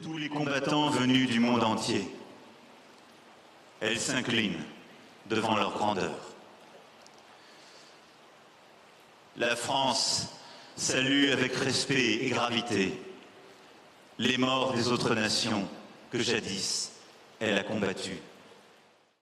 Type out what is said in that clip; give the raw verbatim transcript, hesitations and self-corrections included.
tous les combattants venus du monde entier. Elle s'incline devant leur grandeur. La France salue avec respect et gravité les morts des autres nations que jadis elle a combattues.